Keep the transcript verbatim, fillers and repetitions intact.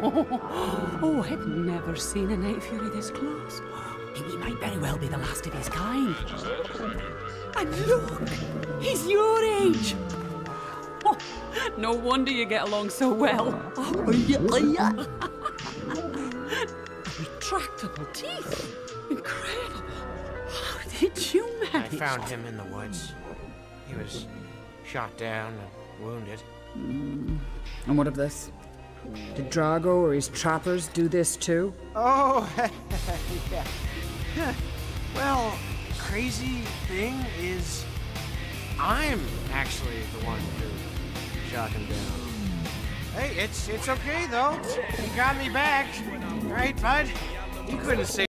Oh, I've never seen a Night Fury this close. He might very well be the last of his kind. And look, he's your age. Oh, no wonder you get along so well. Oh, yeah, yeah. Retractable teeth. Incredible. How did you manage? I found him in the woods. He was shot down and wounded. Mm. And what of this? Did Drago or his trappers do this too? Oh, yeah. Well, the crazy thing is, I'm actually the one who shot him down. Hey, it's it's okay though. You got me back, right, bud? You couldn't say.